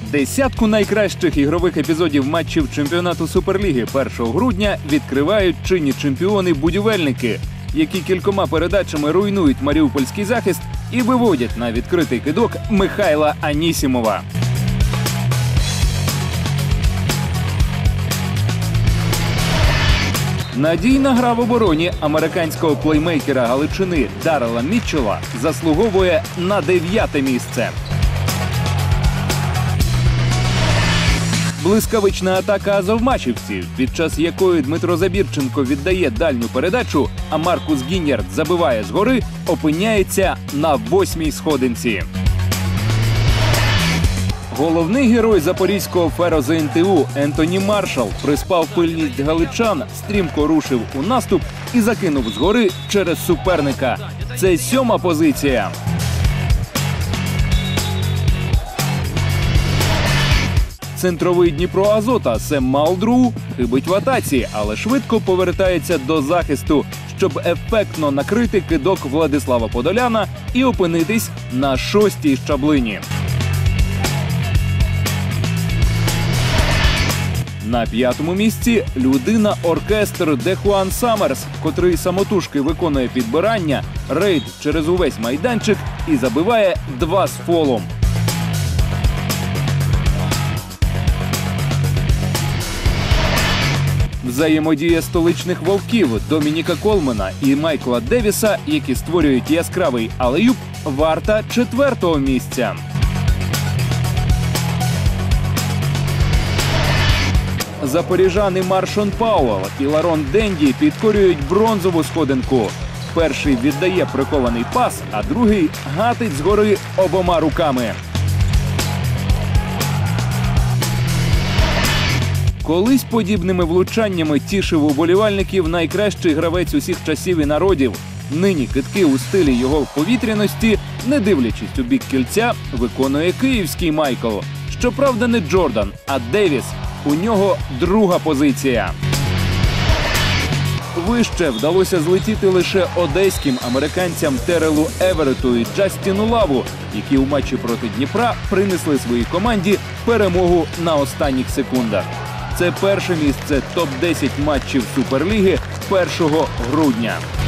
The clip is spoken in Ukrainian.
Десятку найкращих ігрових епізодів матчів чемпіонату Суперліги 1 грудня відкривають чинні чемпіони-будівельники, які кількома передачами руйнують маріупольський захист і виводять на відкритий кидок Михайла Анісімова. Надійна гра в обороні американського плеймейкера Галичини Даррела Мітчелла заслуговує на 9-те місце. Блискавична атака азовмачівців, під час якої Дмитро Забірченко віддає дальню передачу, а Маркус Гіньярд забиває згори, опиняється на 8-й сходинці. Головний герой запорізького ФЕРО-ЗНТУ Ентоні Маршал приспав пильність галичан, стрімко рушив у наступ і закинув згори через суперника. Це 7-ма позиція. Центровий Дніпро Азота Сем Малдру хибить в атаці, але швидко повертається до захисту, щоб ефектно накрити кидок Владислава Подоляна і опинитись на 6-й щаблині. На 5-му місці людина-оркестр Дехуан Саммерс, котрий самотужки виконує підбирання, рейд через увесь майданчик і забиває 2 з фолом. Взаємодія столичних вовків Домініка Колмена і Майкла Девіса, які створюють яскравий алеюп, варта 4-го місця. Запоріжани Маршон Пауел і Ларон Денді підкорюють бронзову сходинку. Перший віддає прихований пас, а другий гатить згори обома руками. Колись подібними влучаннями тішив уболівальників найкращий гравець усіх часів і народів. Нині кидки у стилі його повітряності, не дивлячись у бік кільця, виконує київський Майкл. Щоправда, не Джордан, а Девіс. У нього 2-га позиція. Вище вдалося злетіти лише одеським американцям Терелу Еверету і Джастіну Лаву, які у матчі проти Дніпра принесли своїй команді перемогу на останніх секундах. Це перше місце топ-10 матчів Суперліги 1 грудня.